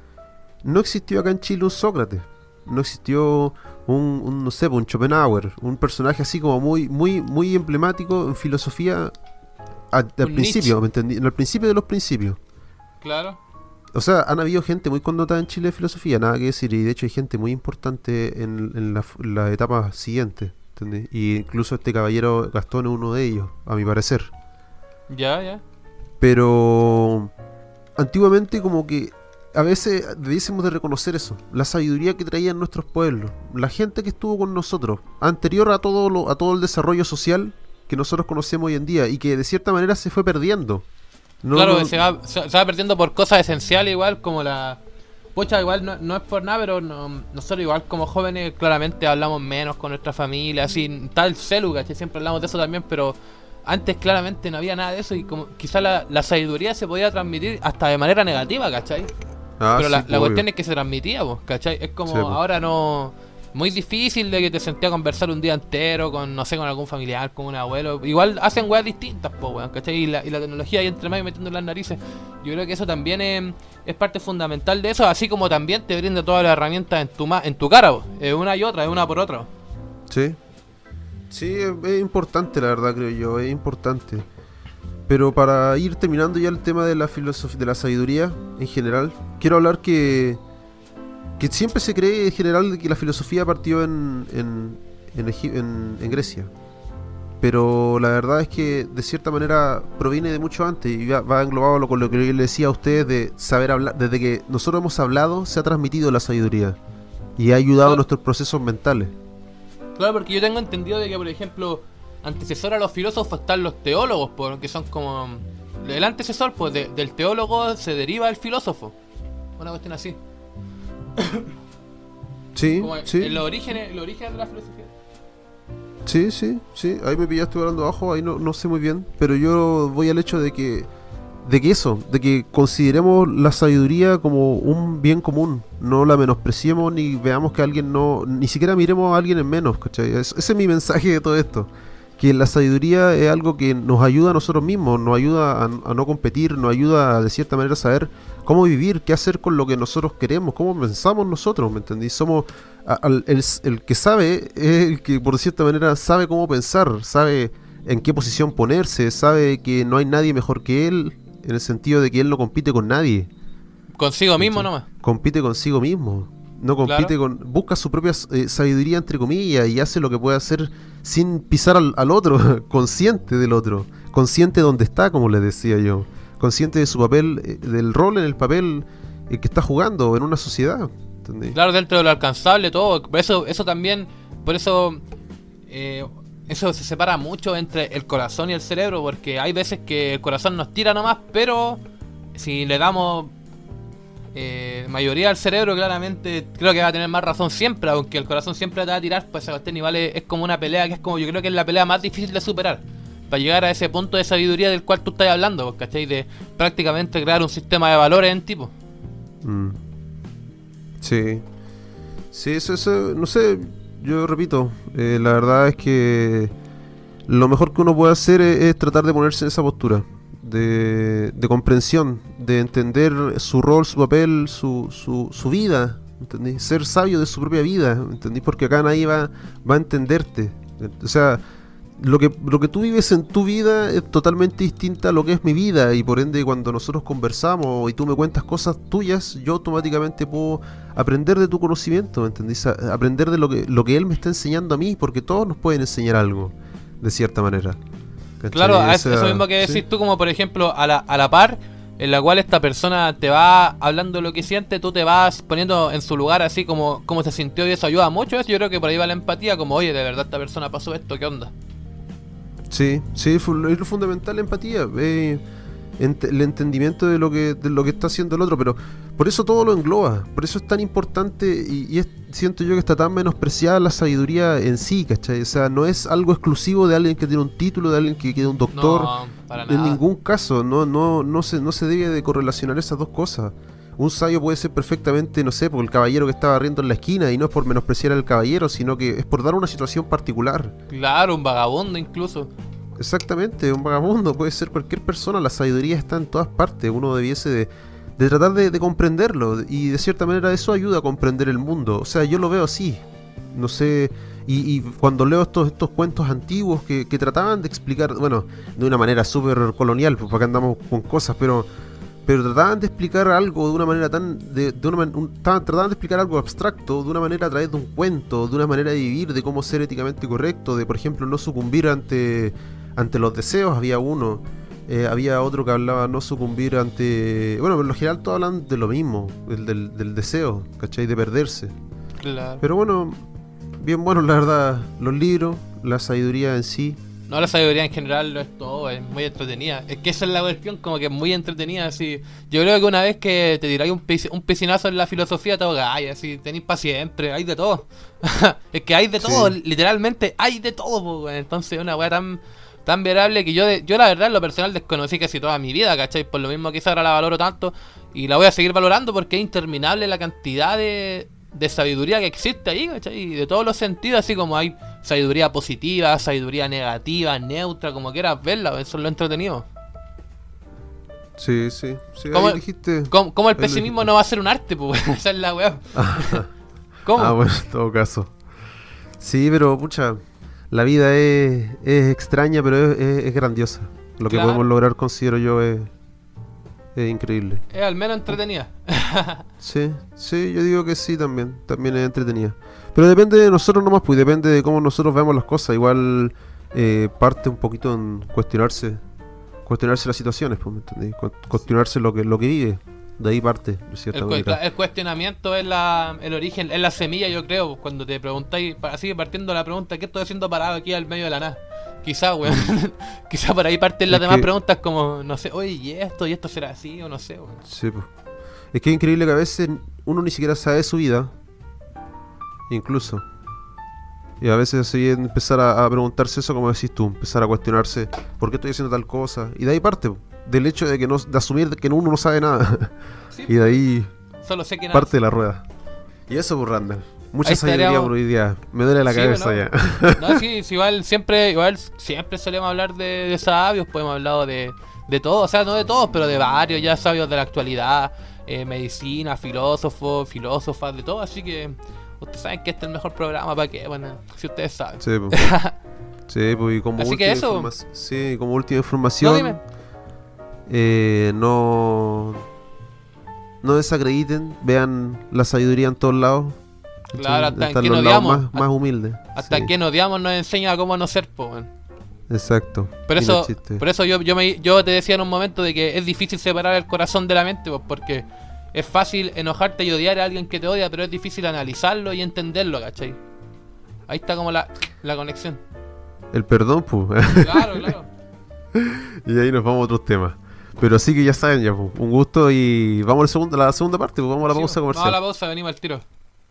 [SPEAKER 1] no existió acá en Chile un Sócrates. No existió un, un, no sé, un Schopenhauer, un personaje así como muy, muy, muy emblemático en filosofía a- al
[SPEAKER 2] Un
[SPEAKER 1] principio,
[SPEAKER 2] Nietzsche.
[SPEAKER 1] ¿me entendí? Al principio de los principios.
[SPEAKER 2] Claro.
[SPEAKER 1] O sea, han habido gente muy connotada en Chile de filosofía, nada que decir, y de hecho hay gente muy importante en, en la, en la etapa siguiente, ¿entendés? Y incluso este caballero Gastón es uno de ellos, a mi parecer.
[SPEAKER 2] Ya, ya.
[SPEAKER 1] Pero antiguamente como que a veces debiésemos de reconocer eso, la sabiduría que traían nuestros pueblos, la gente que estuvo con nosotros, anterior a todo lo, a todo el desarrollo social que nosotros conocemos hoy en día y que de cierta manera se fue perdiendo. No,
[SPEAKER 2] claro,
[SPEAKER 1] no-
[SPEAKER 2] se, va, se, se va perdiendo por cosas esenciales igual como la... Pucha, igual no, no es por nada, pero no- nosotros igual como jóvenes claramente hablamos menos con nuestra familia, así, tal celu, ¿cachai? Siempre hablamos de eso también, pero antes claramente no había nada de eso y como quizá la, la sabiduría se podía transmitir hasta de manera negativa, ¿cachai?
[SPEAKER 1] Ah,
[SPEAKER 2] pero
[SPEAKER 1] sí,
[SPEAKER 2] la,
[SPEAKER 1] pues,
[SPEAKER 2] la
[SPEAKER 1] obvio.
[SPEAKER 2] cuestión es que se transmitía, pues, ¿cachai? Es como
[SPEAKER 1] Sí, pues.
[SPEAKER 2] ahora no... Muy difícil de que te sentías a conversar un día entero con, no sé, con algún familiar, con un abuelo. Igual hacen weas distintas, pues, weón, ¿cachai? Y la, y la tecnología ahí entre medio metiendo en las narices. Yo creo que eso también es, es parte fundamental de eso, así como también te brinda todas las herramientas en tu, ma en tu cara, pues. Es una y otra, es una por otra.
[SPEAKER 1] Sí. Sí, es, es importante, la verdad, creo yo, es importante. Pero para ir terminando ya el tema de la filosofía, de la sabiduría en general, quiero hablar que, que siempre se cree en general que la filosofía partió en, en, en, Egi- en- en Grecia. Pero la verdad es que de cierta manera proviene de mucho antes y va, va englobado lo- con lo que yo le decía a ustedes de saber hablar. Desde que nosotros hemos hablado, se ha transmitido la sabiduría y ha ayudado a
[SPEAKER 2] Claro.
[SPEAKER 1] nuestros procesos mentales.
[SPEAKER 2] Claro, porque yo tengo entendido de que, por ejemplo, antecesor a los filósofos están los teólogos, pues, que son como... El antecesor, pues, de- del teólogo se deriva el filósofo. Una cuestión así.
[SPEAKER 1] Sí,
[SPEAKER 2] Como
[SPEAKER 1] sí.
[SPEAKER 2] en los orígenes, los orígenes de la filosofía.
[SPEAKER 1] Sí, sí, sí, ahí me pillaste hablando abajo, ahí no, no sé muy bien, pero yo voy al hecho de que, de que eso, de que consideremos la sabiduría como un bien común, no la menospreciemos ni veamos que alguien no, ni siquiera miremos a alguien en menos, ¿cachai? Es- ese es mi mensaje de todo esto, que la sabiduría es algo que nos ayuda a nosotros mismos, nos ayuda a, a no competir, nos ayuda a, de cierta manera a saber cómo vivir, qué hacer con lo que nosotros queremos, cómo pensamos nosotros, ¿me entendí? Somos a- al- el, el que sabe es el que por cierta manera sabe cómo pensar, sabe en qué posición ponerse, sabe que no hay nadie mejor que él, en el sentido de que él no compite con nadie,
[SPEAKER 2] Consigo mismo
[SPEAKER 1] ¿cachai?
[SPEAKER 2] nomás.
[SPEAKER 1] Compite consigo mismo, no compite
[SPEAKER 2] Claro.
[SPEAKER 1] con, busca su propia eh, sabiduría entre comillas y hace lo que puede hacer sin pisar al, al otro, consciente del otro, consciente de dónde está, como les decía yo, consciente de su papel, eh, del rol en el papel eh, que está jugando en una sociedad, ¿entendí?
[SPEAKER 2] Claro, dentro de lo alcanzable, todo. Por eso, eso también, por eso, eh, eso se separa mucho entre el corazón y el cerebro, porque hay veces que el corazón nos tira nomás, pero si le damos eh, mayoría al cerebro, claramente creo que va a tener más razón siempre, aunque el corazón siempre te va a tirar, pues esa cuestión igual es, es como una pelea que es como, yo creo que es la pelea más difícil de superar. Para llegar a ese punto de sabiduría del cual tú estás hablando, ¿cachai? De prácticamente crear un sistema de valores en tipo.
[SPEAKER 1] Mm. Sí. Sí, eso, eso, no sé, yo repito, eh, la verdad es que lo mejor que uno puede hacer es, es tratar de ponerse en esa postura de, de comprensión, de entender su rol, su papel, su, su, su vida, ¿entendí? Ser sabio de su propia vida, ¿entendí? Porque acá nadie va, va a entenderte. O sea, lo que, lo que tú vives en tu vida es totalmente distinta a lo que es mi vida, y por ende cuando nosotros conversamos y tú me cuentas cosas tuyas, yo automáticamente puedo aprender de tu conocimiento, ¿me entendés? A- aprender de lo que, lo que él me está enseñando a mí, porque todos nos pueden enseñar algo, de cierta manera. ¿Cachai?
[SPEAKER 2] Claro, a
[SPEAKER 1] O
[SPEAKER 2] eso, eso
[SPEAKER 1] sea,
[SPEAKER 2] mismo que decís
[SPEAKER 1] sí.
[SPEAKER 2] tú, como por ejemplo a la, a la par, en la cual esta persona te va hablando de lo que siente, tú te vas poniendo en su lugar así como cómo se sintió, y eso ayuda mucho. Eso yo creo que por ahí va la empatía, como oye, de verdad esta persona pasó esto, ¿qué onda?
[SPEAKER 1] Sí, sí, fu- es lo fundamental la empatía, eh, ent- el entendimiento de lo que de lo que está haciendo el otro, pero por eso todo lo engloba, por eso es tan importante y, y es- siento yo que está tan menospreciada la sabiduría en sí, ¿cachai? O sea, no es algo exclusivo de alguien que tiene un título, de alguien que quede un doctor,
[SPEAKER 2] No, para
[SPEAKER 1] en
[SPEAKER 2] nada.
[SPEAKER 1] ningún caso, no, no, no se, no se debe de correlacionar esas dos cosas. Un sabio puede ser perfectamente, no sé, por el caballero que estaba riendo en la esquina, y no es por menospreciar al caballero, sino que es por dar una situación particular.
[SPEAKER 2] Claro, un vagabundo incluso.
[SPEAKER 1] Exactamente, un vagabundo puede ser cualquier persona, la sabiduría está en todas partes, uno debiese de, de tratar de, de comprenderlo, y de cierta manera eso ayuda a comprender el mundo, o sea, yo lo veo así, no sé, y, y cuando leo estos, estos cuentos antiguos que, que trataban de explicar, bueno, de una manera súper colonial, pues acá andamos con cosas, pero pero trataban de explicar algo de una manera tan de, de una man- un- ta- trataban de explicar algo abstracto de una manera a través de un cuento, de una manera de vivir, de cómo ser éticamente correcto, de por ejemplo no sucumbir ante ante los deseos. Había uno, eh, había otro que hablaba no sucumbir ante, bueno, en lo general todos hablan de lo mismo, el del, del deseo, ¿cachai? De perderse.
[SPEAKER 2] Claro.
[SPEAKER 1] Pero bueno, bien bueno, la verdad, los libros, la sabiduría en sí.
[SPEAKER 2] No, la sabiduría en general lo es todo, es muy entretenida. Es que esa es la cuestión, como que es muy entretenida, así. Yo creo que una vez que te tiráis un, pis- un piscinazo en la filosofía, te ahogáis, así, tenéis para siempre, hay de todo. Es que hay de todo,
[SPEAKER 1] Sí.
[SPEAKER 2] literalmente hay de todo, po, weón. Entonces es una weá tan, tan viable que yo, de- yo la verdad en lo personal desconocí casi toda mi vida, ¿cachai? Por lo mismo que ahora la valoro tanto, y la voy a seguir valorando porque es interminable la cantidad de, de sabiduría que existe ahí, ¿cachai? Y de todos los sentidos, así como hay sabiduría positiva, sabiduría negativa, neutra, como quieras verla, eso es lo entretenido.
[SPEAKER 1] Sí, sí, sí,
[SPEAKER 2] ¿Cómo,
[SPEAKER 1] ahí dijiste.
[SPEAKER 2] cómo, cómo el
[SPEAKER 1] ahí lo
[SPEAKER 2] pesimismo
[SPEAKER 1] dijiste.
[SPEAKER 2] no va a ser un arte, pues? Esa es la weá.
[SPEAKER 1] Ah,
[SPEAKER 2] ¿Cómo?
[SPEAKER 1] ah, bueno, en todo caso. Sí, pero pucha, la vida es, es extraña, pero es, es- es grandiosa. Lo que
[SPEAKER 2] Claro.
[SPEAKER 1] podemos lograr, considero yo, es, es increíble.
[SPEAKER 2] Es al menos entretenida.
[SPEAKER 1] Sí, sí, yo digo que sí también, también es entretenida. Pero depende de nosotros nomás, pues depende de cómo nosotros veamos las cosas. Igual eh, parte un poquito en cuestionarse, cuestionarse las situaciones, pues, ¿me entendés? Cu- Cuestionarse lo que, lo que vive. De ahí parte, de cierta
[SPEAKER 2] El, cu-
[SPEAKER 1] manera.
[SPEAKER 2] el cuestionamiento es la, el origen, es la semilla, yo creo. Cuando te preguntáis, pa- así partiendo la pregunta, ¿qué estoy haciendo parado aquí al medio de la nada? Quizá, weón. Quizá por ahí parten las
[SPEAKER 1] Es
[SPEAKER 2] demás
[SPEAKER 1] que-
[SPEAKER 2] preguntas como, no sé, oye, ¿y esto? ¿Y esto será así? O no sé, weón.
[SPEAKER 1] Sí, pues. Es que es increíble que a veces uno ni siquiera sabe su vida, incluso. Y a veces así empezar a, a preguntarse eso, como decís tú, empezar a cuestionarse por qué estoy haciendo tal cosa. Y de ahí parte, po, del hecho de que no, de asumir que uno no sabe nada.
[SPEAKER 2] Sí,
[SPEAKER 1] Y de ahí
[SPEAKER 2] solo sé que nada.
[SPEAKER 1] parte de la rueda. Y eso, pues, Randall. Mucha
[SPEAKER 2] Ahí
[SPEAKER 1] sabiduría
[SPEAKER 2] estaríamos-
[SPEAKER 1] por hoy día. Me duele la
[SPEAKER 2] Sí,
[SPEAKER 1] cabeza
[SPEAKER 2] ¿no?
[SPEAKER 1] ya.
[SPEAKER 2] No, sí, sí, igual siempre, igual siempre solemos hablar de, de sabios, pues hemos hablado de, de todos, o sea, no de todos, pero de varios ya sabios de la actualidad, eh, medicina, filósofos, filósofas, de todo, así que ustedes saben que este es el mejor programa para que, bueno, si ustedes saben.
[SPEAKER 1] Sí, pues. Sí, pues, y como
[SPEAKER 2] Así
[SPEAKER 1] última
[SPEAKER 2] que eso.
[SPEAKER 1] informa- sí, como última
[SPEAKER 2] No,
[SPEAKER 1] información.
[SPEAKER 2] dime.
[SPEAKER 1] eh, no no desacrediten, vean la sabiduría en todos lados. ¿cachai?
[SPEAKER 2] Claro, hasta en
[SPEAKER 1] Están
[SPEAKER 2] que
[SPEAKER 1] los
[SPEAKER 2] nos
[SPEAKER 1] lados
[SPEAKER 2] odiamos,
[SPEAKER 1] más, más humildes.
[SPEAKER 2] Hasta
[SPEAKER 1] sí,
[SPEAKER 2] que nos odiamos nos enseña cómo no ser, pues, bueno.
[SPEAKER 1] Exacto.
[SPEAKER 2] Por
[SPEAKER 1] y no
[SPEAKER 2] eso,
[SPEAKER 1] existe.
[SPEAKER 2] por eso yo, yo, me, yo te decía en un momento de que es difícil separar el corazón de la mente, pues, porque es fácil enojarte y odiar a alguien que te odia, pero es difícil analizarlo y entenderlo, ¿cachai? Ahí está como la, la conexión.
[SPEAKER 1] El perdón, pues.
[SPEAKER 2] Claro, claro.
[SPEAKER 1] Y ahí nos vamos a otros temas. Pero sí que ya saben, ya, pues, un gusto, y vamos a la segunda, la segunda parte, pues vamos a la
[SPEAKER 2] Sí,
[SPEAKER 1] pausa
[SPEAKER 2] vamos
[SPEAKER 1] comercial.
[SPEAKER 2] a la pausa, venimos al tiro.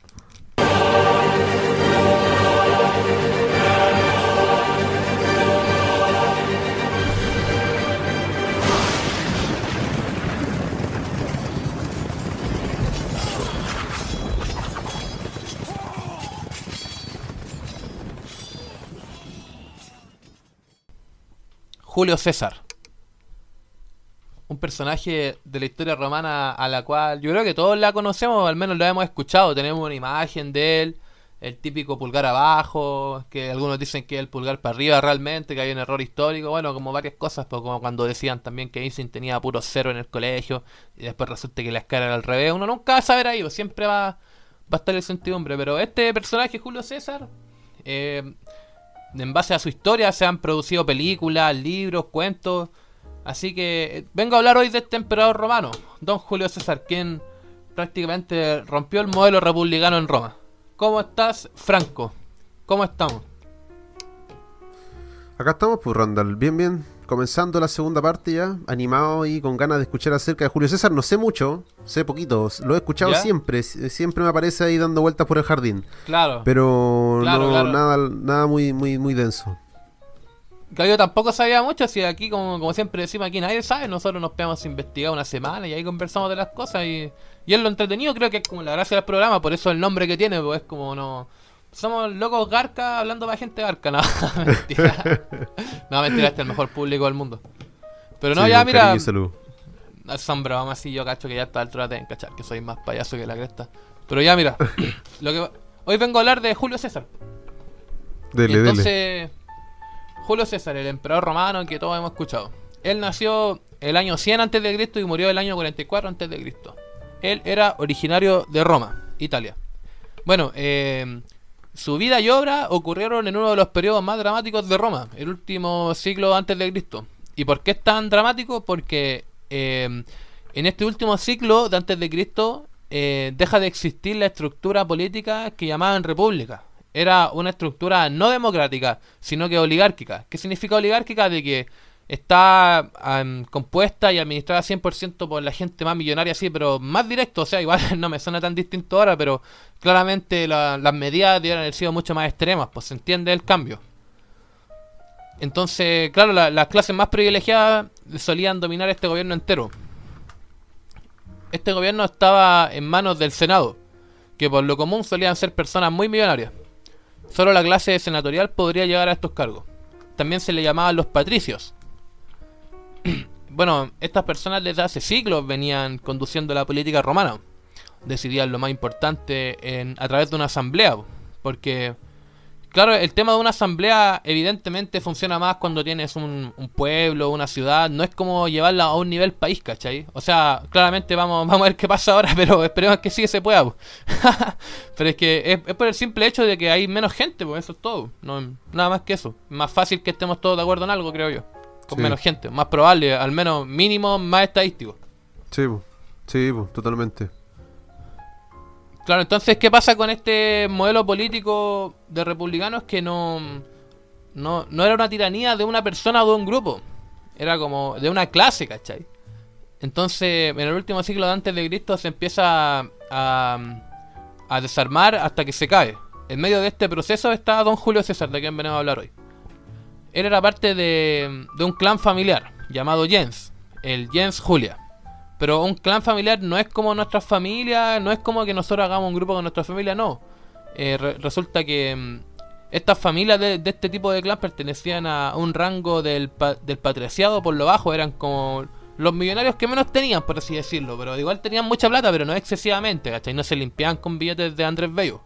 [SPEAKER 2] Julio César. Un personaje de la historia romana a la cual yo creo que todos la conocemos, al menos lo hemos escuchado, tenemos una imagen de él, el típico pulgar abajo, que algunos dicen que es el pulgar para arriba realmente, que hay un error histórico, bueno, como varias cosas, pues como cuando decían también que Einstein tenía puro cero en el colegio, y después resulta que la escala era al revés, uno nunca va a saber ahí, pues siempre va, va a estar el sentidumbre, pero este personaje, Julio César, eh, en base a su historia se han producido películas, libros, cuentos, así que eh, vengo a hablar hoy de este emperador romano, don Julio César, quien prácticamente rompió el modelo republicano en Roma. ¿Cómo estás, Franco? ¿Cómo estamos?
[SPEAKER 1] Acá estamos, pues, Randall. Bien, bien. Comenzando la segunda parte ya, animado y con ganas de escuchar acerca de Julio César. No sé mucho, sé poquito. Lo he escuchado
[SPEAKER 2] ¿Ya?
[SPEAKER 1] siempre. Siempre me aparece ahí dando vueltas por el jardín.
[SPEAKER 2] Claro.
[SPEAKER 1] Pero
[SPEAKER 2] Claro,
[SPEAKER 1] no,
[SPEAKER 2] claro.
[SPEAKER 1] nada, nada muy, muy, muy denso.
[SPEAKER 2] Que yo tampoco sabía mucho, si aquí, como, como siempre decimos, aquí nadie sabe, nosotros nos pegamos a investigar una semana y ahí conversamos de las cosas y, y es lo entretenido, creo que es como la gracia del programa, por eso el nombre que tiene, pues es como no... Somos locos garca hablando para gente garca, no, mentira. No, mentira, este es el mejor público del mundo. Pero no,
[SPEAKER 1] Sí,
[SPEAKER 2] ya
[SPEAKER 1] con
[SPEAKER 2] mira,
[SPEAKER 1] cariño y salud.
[SPEAKER 2] son bromas, así yo cacho que ya a esta altura deben cachar que soy más payaso que la cresta. Pero ya mira, lo que hoy vengo a hablar de Julio César.
[SPEAKER 1] Dele,
[SPEAKER 2] Y
[SPEAKER 1] dele.
[SPEAKER 2] entonces, Julio César, el emperador romano que todos hemos escuchado. Él nació el año cien antes de Cristo y murió el año cuarenta y cuatro antes de Cristo. Él era originario de Roma, Italia. Bueno, eh, su vida y obra ocurrieron en uno de los periodos más dramáticos de Roma, el último siglo antes de Cristo. ¿Y por qué es tan dramático? Porque eh, en este último siglo de antes de Cristo eh, deja de existir la estructura política que llamaban república. Era una estructura no democrática, sino que oligárquica. ¿Qué significa oligárquica? De que está um, compuesta y administrada cien por ciento por la gente más millonaria, sí, pero más directo, o sea, igual no me suena tan distinto ahora, pero claramente la, las medidas debieron haber sido mucho más extremas, pues se entiende el cambio. Entonces, claro, la, las clases más privilegiadas solían dominar este gobierno entero. Este gobierno estaba en manos del Senado, que por lo común solían ser personas muy millonarias. Solo la clase senatorial podría llegar a estos cargos. También se le llamaban los patricios. Bueno, estas personas desde hace siglos venían conduciendo la política romana. Decidían lo más importante en, a través de una asamblea. Porque, claro, el tema de una asamblea evidentemente funciona más cuando tienes un, un pueblo, una ciudad. No es como llevarla a un nivel país, ¿cachai? O sea, claramente vamos, vamos a ver qué pasa ahora, pero esperemos que sí se pueda. Pero es que es, es por el simple hecho de que hay menos gente, pues eso es todo. No, nada más que eso. Más fácil que estemos todos de acuerdo en algo, creo yo. Con
[SPEAKER 1] Sí.
[SPEAKER 2] menos gente, más probable, al menos mínimo, más estadístico.
[SPEAKER 1] Sí, po. Sí, po, totalmente.
[SPEAKER 2] Claro, entonces, ¿qué pasa con este modelo político de republicanos? Que no, no, no era una tiranía de una persona o de un grupo. Era como de una clase, ¿cachai? Entonces, en el último siglo de antes de Cristo se empieza a, a desarmar hasta que se cae. En medio de este proceso está don Julio César, de quien venimos a hablar hoy. Él era parte de, de un clan familiar llamado Gens, el Gens Julia. Pero un clan familiar no es como nuestras familias, no es como que nosotros hagamos un grupo con nuestra familia, no. Eh, re- resulta que mm, estas familias de, de este tipo de clan pertenecían a un rango del, pa- del patriciado por lo bajo, eran como los millonarios que menos tenían, por así decirlo. Pero igual tenían mucha plata, pero no excesivamente, ¿cachai? No se limpiaban con billetes de Andrés Bello.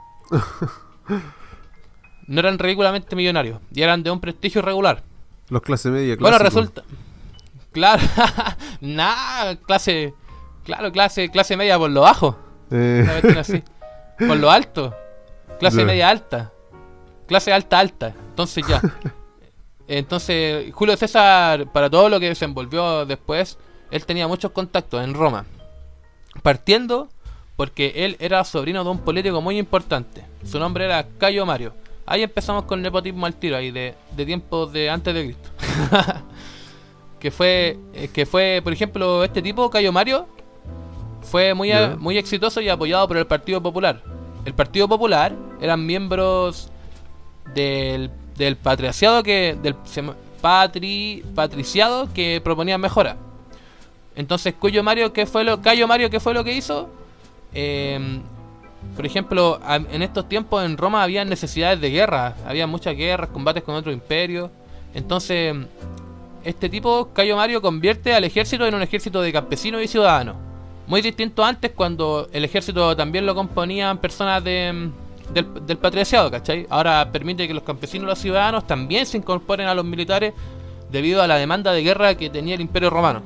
[SPEAKER 2] No eran ridículamente millonarios y eran de un prestigio regular.
[SPEAKER 1] Los clase media,
[SPEAKER 2] Bueno,
[SPEAKER 1] clásicos.
[SPEAKER 2] resulta. Claro, nada, clase. Claro, clase, clase media por lo bajo.
[SPEAKER 1] Eh,
[SPEAKER 2] Una cuestión así. Por lo alto. Clase
[SPEAKER 1] Ya.
[SPEAKER 2] media alta. Clase alta alta. Entonces ya. Entonces, Julio César, para todo lo que desenvolvió después, él tenía muchos contactos en Roma. Partiendo porque él era sobrino de un político muy importante. Su nombre era Cayo Mario. Ahí empezamos con el nepotismo al tiro, ahí de, de tiempos de antes de Cristo. que fue, eh, que fue, por ejemplo, este tipo, Cayo Mario, fue muy, a-
[SPEAKER 1] Ya.
[SPEAKER 2] muy exitoso y apoyado por el Partido Popular. El Partido Popular eran miembros del, del patriciado que del se llama- patri, patriciado que proponían mejora. Entonces, Cuyo Mario, ¿qué fue lo, Cayo Mario, ¿qué fue lo que hizo? Eh, por ejemplo, a- en estos tiempos en Roma había necesidades de guerra, había muchas guerras, combates con otros imperios. Entonces, este tipo, Cayo Mario, convierte al ejército en un ejército de campesinos y ciudadanos. Muy distinto antes, cuando el ejército también lo componían personas de, del, del patriciado, ¿cachai? Ahora permite que los campesinos y los ciudadanos también se incorporen a los militares debido a la demanda de guerra que tenía el Imperio Romano.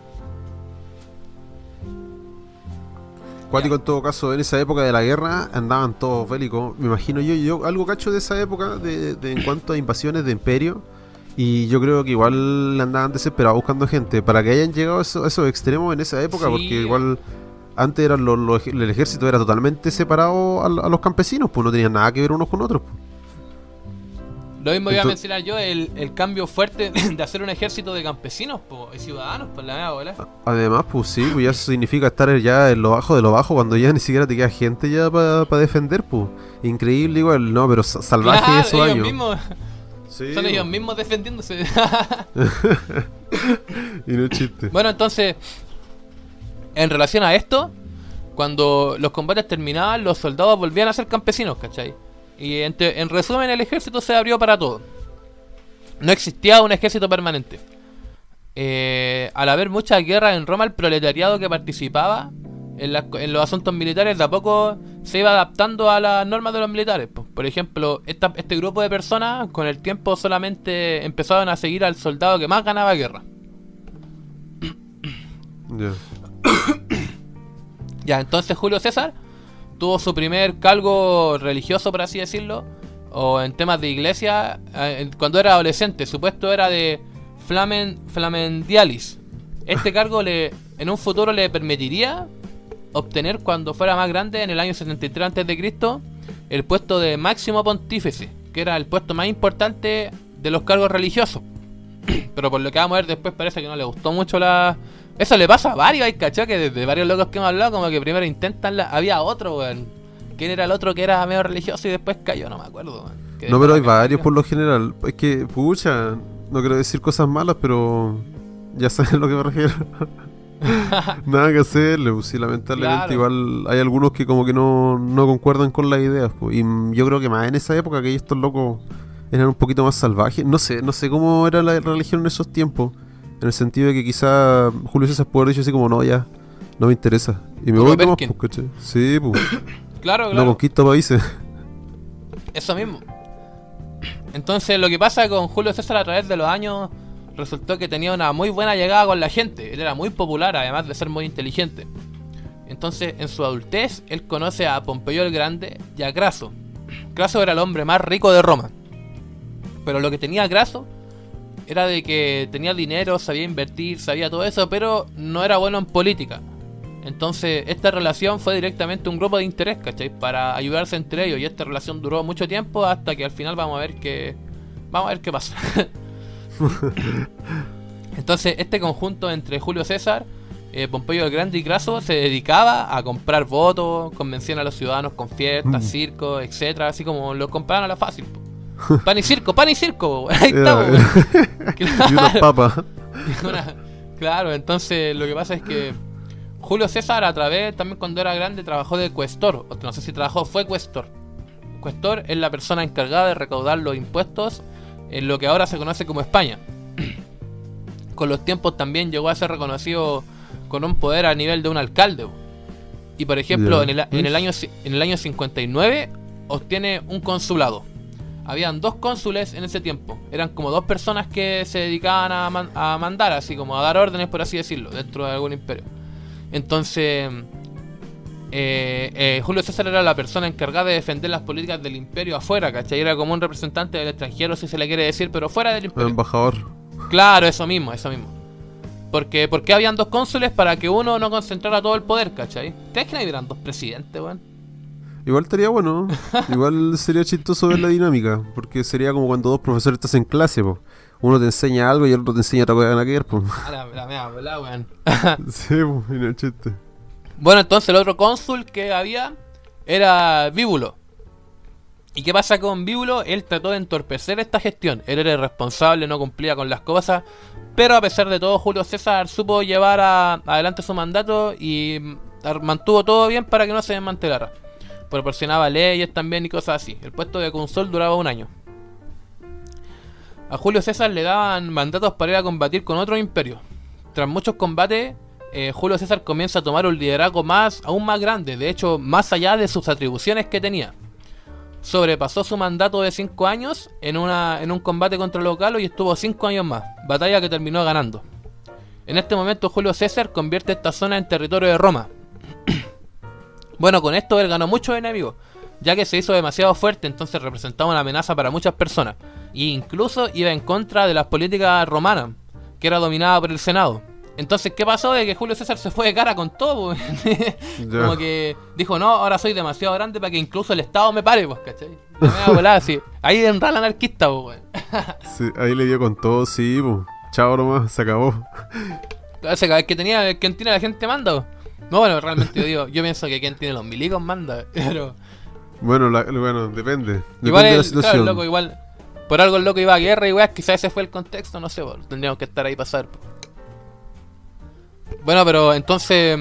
[SPEAKER 1] Cuático en todo caso, en esa época de la guerra andaban todos bélicos. Me imagino yo, yo algo cacho de esa época de, de en cuanto a invasiones de imperio. Y yo creo que igual andaban desesperados buscando gente. Para que hayan llegado a esos, esos extremos en esa época, sí. Porque igual antes eran los, los, el ejército era totalmente separado a, a los campesinos, pues no tenían nada que ver unos con otros. Pues.
[SPEAKER 2] Lo mismo iba a mencionar yo, el, el cambio fuerte de hacer un ejército de campesinos po, y ciudadanos, por la mea bola.
[SPEAKER 1] Además, pues sí, pues ya eso significa estar ya en lo bajo de lo bajo, cuando ya ni siquiera te queda gente ya para pa defender, pues. Increíble igual, no, pero salvaje
[SPEAKER 2] claro,
[SPEAKER 1] esos
[SPEAKER 2] ellos
[SPEAKER 1] años.
[SPEAKER 2] Mismos,
[SPEAKER 1] sí,
[SPEAKER 2] son ellos mismos defendiéndose.
[SPEAKER 1] Y no es chiste.
[SPEAKER 2] Bueno, entonces, en relación a esto, cuando los combates terminaban, los soldados volvían a ser campesinos, ¿cachai? Y en, te, en resumen, el ejército se abrió para todo. No existía un ejército permanente. Eh, al haber muchas guerras en Roma, el proletariado que participaba en, la, en los asuntos militares de a poco se iba adaptando a las normas de los militares. Por ejemplo, esta, este grupo de personas con el tiempo solamente empezaron a seguir al soldado que más ganaba guerra.
[SPEAKER 1] Yeah.
[SPEAKER 2] Ya, entonces Julio César tuvo su primer cargo religioso, por así decirlo, o en temas de iglesia, eh, cuando era adolescente. Su puesto era de flamen, flamendialis. Este cargo le, en un futuro le permitiría obtener, cuando fuera más grande, en el año setenta y tres antes de Cristo, el puesto de máximo pontífice, que era el puesto más importante de los cargos religiosos. Pero por lo que vamos a ver después, parece que no le gustó mucho la... Eso le pasa a varios, hay cachó que desde varios locos que hemos hablado, como que primero intentan la... Había otro, weón. ¿Quién era el otro que era medio religioso y después cayó? No me acuerdo, weón.
[SPEAKER 1] No, pero hay varios por lo general. Es que, pucha, no quiero decir cosas malas, pero ya saben a lo que me refiero. Nada que hacerle, pues sí, lamentablemente claro. Igual hay algunos que como que no, no concuerdan con las ideas, pues. Y yo creo que más en esa época que estos locos eran un poquito más salvajes. No sé, no sé cómo era la religión en esos tiempos. En el sentido de que quizá Julio César pudo haber dicho así como, no, ya, no me interesa. Y me voy nomás, pues, ¿cachai? Sí, pues.
[SPEAKER 2] Claro, claro.
[SPEAKER 1] No conquisto países.
[SPEAKER 2] Eso mismo. Entonces lo que pasa con Julio César a través de los años, resultó que tenía una muy buena llegada con la gente. Él era muy popular, además de ser muy inteligente. Entonces, en su adultez, él conoce a Pompeyo el Grande y a Craso. Craso era el hombre más rico de Roma. Pero lo que tenía Craso era de que tenía dinero, sabía invertir, sabía todo eso, pero no era bueno en política. Entonces esta relación fue directamente un grupo de interés, ¿cachai? Para ayudarse entre ellos, y esta relación duró mucho tiempo hasta que al final vamos a ver qué vamos a ver qué pasa. Entonces este conjunto entre Julio César, eh, Pompeyo el Grande y Craso se dedicaba a comprar votos, convencían a los ciudadanos con fiestas, mm. circos, etcétera, así como los compraban a la fácil. Pan y circo, pan y circo, ahí está,
[SPEAKER 1] yeah. Claro. Y unas papas.
[SPEAKER 2] Una, claro, entonces lo que pasa es que Julio César, a través, también cuando era grande, trabajó de cuestor. No sé si trabajó, fue cuestor. Cuestor es la persona encargada de recaudar los impuestos en lo que ahora se conoce como España. Con los tiempos también llegó a ser reconocido con un poder a nivel de un alcalde. Y por ejemplo, yeah. en, el, en, el año, en el año cincuenta y nueve obtiene un consulado. Habían dos cónsules en ese tiempo. Eran como dos personas que se dedicaban a, man, a mandar, así como a dar órdenes, por así decirlo, dentro de algún imperio. Entonces, eh, eh, Julio César era la persona encargada de defender las políticas del imperio afuera, ¿cachai? Era como un representante del extranjero, si se le quiere decir, pero fuera del imperio.
[SPEAKER 1] El embajador.
[SPEAKER 2] Claro, eso mismo, eso mismo. Porque, porque habían dos cónsules para que uno no concentrara todo el poder, ¿cachai? ¿Crees que no hubieran dos presidentes, weón?
[SPEAKER 1] Igual estaría bueno, igual sería chistoso ver la dinámica, porque sería como cuando dos profesores estás en clase, po. Uno te enseña algo y el otro te enseña otra cosa que ver, po.
[SPEAKER 2] La, la mea, ¿verdad, weón?
[SPEAKER 1] Sí, po, y no es chiste.
[SPEAKER 2] Bueno, entonces el otro cónsul que había era Bíbulo. ¿Y qué pasa con Bíbulo? Él trató de entorpecer esta gestión. Él era irresponsable, no cumplía con las cosas, pero a pesar de todo, Julio César supo llevar a, adelante su mandato y mantuvo todo bien para que no se desmantelara. Proporcionaba leyes también y cosas así. El puesto de cónsul duraba un año. A Julio César le daban mandatos para ir a combatir con otros imperios. Tras muchos combates, eh, Julio César comienza a tomar un liderazgo más, aún más grande, de hecho más allá de sus atribuciones que tenía. sobrepasó su mandato de cinco años en, una, en un combate contra los galos y estuvo cinco años más, batalla que terminó ganando. En este momento Julio César convierte esta zona en territorio de Roma. Bueno, con esto él ganó muchos enemigos, ya que se hizo demasiado fuerte, entonces representaba una amenaza para muchas personas, e incluso iba en contra de las políticas romanas, que era dominada por el Senado. Entonces, ¿qué pasó? De que Julio César se fue de cara con todo, como que dijo, no, ahora soy demasiado grande para que incluso el Estado me pare, pues, ¿cachai? Me voy a volar así. Ahí entra el anarquista, pues.
[SPEAKER 1] Sí, ahí le dio con todo, sí, pues. Chao nomás, se acabó.
[SPEAKER 2] El que tenía, quien tiene la gente manda, pues. No, bueno, realmente yo digo, yo pienso que quien tiene los milicos manda, pero...
[SPEAKER 1] Bueno, la, bueno, depende.
[SPEAKER 2] Igual
[SPEAKER 1] depende
[SPEAKER 2] el,
[SPEAKER 1] de la situación.
[SPEAKER 2] claro, el loco, igual, por algo el loco iba a guerra y weas, quizás ese fue el contexto, no sé, pues, tendríamos que estar ahí para saber, pues. Bueno, pero entonces,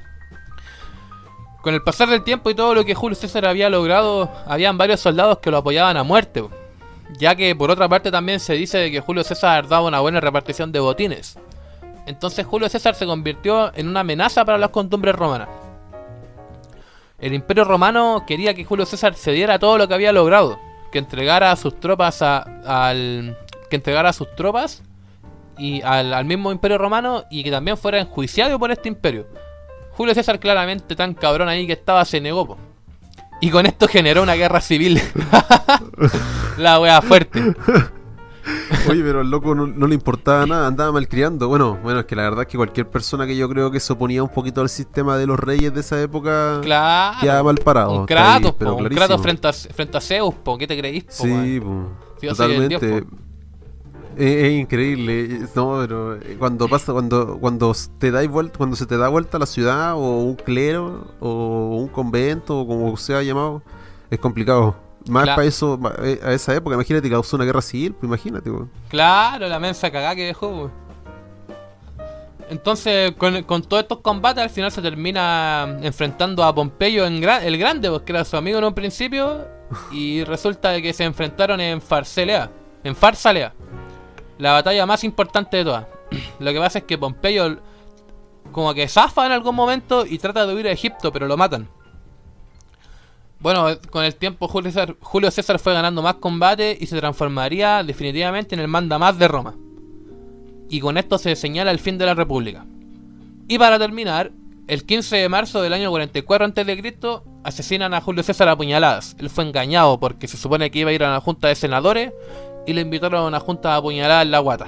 [SPEAKER 2] con el pasar del tiempo y todo lo que Julio César había logrado, habían varios soldados que lo apoyaban a muerte, ya que por otra parte también se dice de que Julio César daba una buena repartición de botines. Entonces Julio César se convirtió en una amenaza para las costumbres romanas. El Imperio Romano quería que Julio César cediera todo lo que había logrado, que entregara a sus tropas a, al que entregara a sus tropas y al, al mismo Imperio Romano, y que también fuera enjuiciado por este imperio. Julio César, claramente tan cabrón ahí que estaba, se negó, po. Y con esto generó una guerra civil. La wea fuerte.
[SPEAKER 1] Oye, pero al loco no, no le importaba nada, andaba malcriando. Bueno, bueno, es que la verdad es que cualquier persona que yo creo que se oponía un poquito al sistema de los reyes de esa época,
[SPEAKER 2] claro,
[SPEAKER 1] quedaba mal parado.
[SPEAKER 2] Un Kratos,
[SPEAKER 1] ahí, pero
[SPEAKER 2] po, un Kratos frente a, frente a Zeus, po. ¿Qué te creís, po?
[SPEAKER 1] Sí, po,
[SPEAKER 2] sí,
[SPEAKER 1] totalmente.
[SPEAKER 2] Dios,
[SPEAKER 1] Es, es increíble, no, pero cuando pasa, cuando, cuando te dais vuelta, cuando se te da vuelta la ciudad, o un clero, o un convento, o como sea llamado, es complicado. Más
[SPEAKER 2] claro.
[SPEAKER 1] Para eso, a esa época, imagínate, causó una guerra civil, pues imagínate, güey.
[SPEAKER 2] Claro, la mensa cagada que dejó, güey. Entonces, con, con todos estos combates, al final se termina enfrentando a Pompeyo en gra el Grande, porque era su amigo en un principio, y resulta de que se enfrentaron en Farsalea, en Farsalea, la batalla más importante de todas. Lo que pasa es que Pompeyo como que zafa en algún momento y trata de huir a Egipto, pero lo matan. Bueno, con el tiempo Julio César, Julio César fue ganando más combates y se transformaría definitivamente en el mandamás de Roma. Y con esto se señala el fin de la República. Y para terminar, el quince de marzo del año cuarenta y cuatro antes de Cristo asesinan a Julio César a puñaladas. Él fue engañado porque se supone que iba a ir a una junta de senadores y le invitaron a una junta a puñaladas en la guata.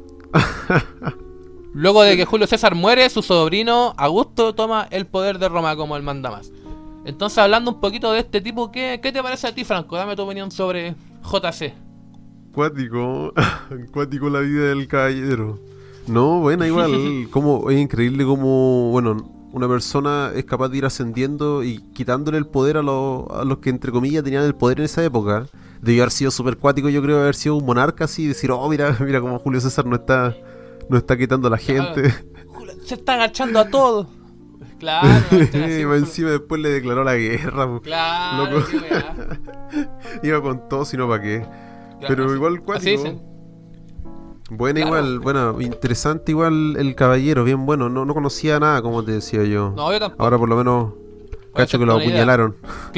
[SPEAKER 2] Luego de que Julio César muere, su sobrino Augusto toma el poder de Roma como el mandamás. Entonces, hablando un poquito de este tipo, ¿qué, qué te parece a ti, Franco? Dame tu opinión sobre J C.
[SPEAKER 1] Cuático, cuático la vida del caballero. No, bueno, igual, como es increíble como, bueno, una persona es capaz de ir ascendiendo y quitándole el poder a, lo, a los que, entre comillas, tenían el poder en esa época. Debió haber sido súper cuático, yo creo, haber sido un monarca así y decir, oh, mira, mira cómo Julio César no está, no está quitando a la gente.
[SPEAKER 2] Claro, se está agachando a todos. Claro,
[SPEAKER 1] y encima después le declaró la guerra.
[SPEAKER 2] Claro,
[SPEAKER 1] loco.
[SPEAKER 2] Qué
[SPEAKER 1] iba con todo, sino para qué. Claro, pero así, igual cuático. Bueno, claro. Igual, bueno, interesante igual el caballero, bien bueno. No, no conocía nada, como te decía yo.
[SPEAKER 2] No, yo tampoco.
[SPEAKER 1] Ahora por lo menos cacho que lo apuñalaron.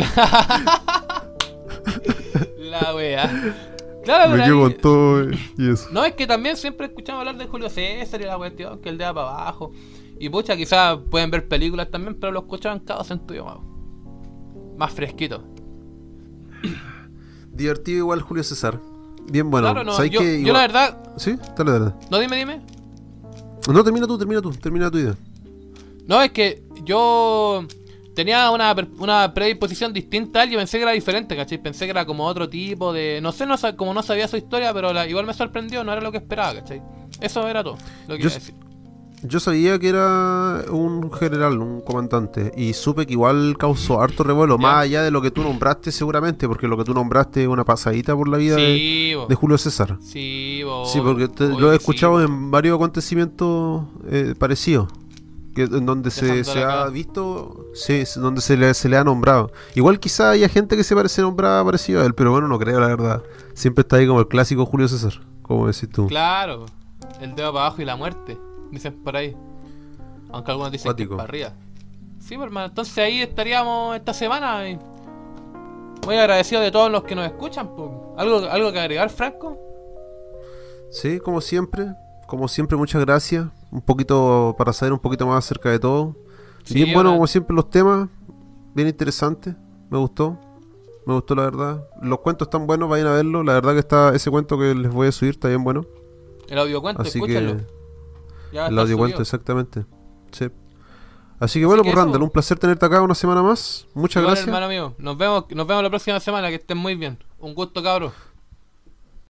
[SPEAKER 2] La wea. Claro,
[SPEAKER 1] me quedo con todo y eso.
[SPEAKER 2] No, es que también siempre escuchamos hablar de Julio César y la cuestión, que el dedo para abajo. Y pucha, quizás pueden ver películas también, pero lo escuchaban cada acento más, más fresquito.
[SPEAKER 1] Divertido igual Julio César. Bien bueno.
[SPEAKER 2] Claro, no,
[SPEAKER 1] ¿sabes
[SPEAKER 2] yo,
[SPEAKER 1] qué?
[SPEAKER 2] Igual... yo la verdad...
[SPEAKER 1] Sí, dale, dale.
[SPEAKER 2] No, dime, dime.
[SPEAKER 1] No, termina tú, termina tú, termina tu idea.
[SPEAKER 2] No, es que yo tenía una, una predisposición distinta a él. Yo pensé que era diferente, ¿cachai? Pensé que era como otro tipo de... No sé, no, como no sabía su historia, pero la, igual me sorprendió, no era lo que esperaba, ¿cachai? Eso era todo lo que
[SPEAKER 1] yo,
[SPEAKER 2] iba a decir.
[SPEAKER 1] Yo sabía que era un general, un comandante, y supe que igual causó harto revuelo, ¿ya? Más allá de lo que tú nombraste seguramente, porque lo que tú nombraste es una pasadita por la vida
[SPEAKER 2] sí,
[SPEAKER 1] de, de Julio César.
[SPEAKER 2] Sí, bo,
[SPEAKER 1] sí, porque te, lo he escuchado sí, en varios acontecimientos eh, parecidos, que en donde se, se ha visto, sí, donde se le, se le ha nombrado. Igual quizá haya gente que se parece nombrada parecido a él, pero bueno, no creo, la verdad. Siempre está ahí como el clásico Julio César, como decís tú.
[SPEAKER 2] Claro, el dedo para abajo y la muerte. Dicen por ahí. Aunque algunos dicen Cuático. Que es para arriba. Sí, hermano. Entonces ahí estaríamos esta semana. Y... muy agradecido de todos los que nos escuchan. Pues. ¿Algo, ¿Algo que agregar, Franco?
[SPEAKER 1] Sí, como siempre. Como siempre, muchas gracias. Un poquito para saber un poquito más acerca de todo.
[SPEAKER 2] Sí,
[SPEAKER 1] bien bueno,
[SPEAKER 2] ahora-
[SPEAKER 1] como siempre, los temas. Bien interesantes. Me gustó. Me gustó, la verdad. Los cuentos están buenos, vayan a verlo. La verdad que está ese cuento que les voy a subir está bien bueno.
[SPEAKER 2] El audio cuento,
[SPEAKER 1] Así
[SPEAKER 2] escúchenlo.
[SPEAKER 1] que
[SPEAKER 2] Ya va a
[SPEAKER 1] el
[SPEAKER 2] estar
[SPEAKER 1] audio cuento,
[SPEAKER 2] subido.
[SPEAKER 1] exactamente. Sí. Así que bueno,
[SPEAKER 2] que
[SPEAKER 1] pues
[SPEAKER 2] eso.
[SPEAKER 1] Randall, un placer tenerte acá una semana más. Muchas
[SPEAKER 2] Igual,
[SPEAKER 1] gracias.
[SPEAKER 2] hermano mío. Nos vemos, nos vemos la próxima semana. Que estén muy bien. Un gusto, cabros.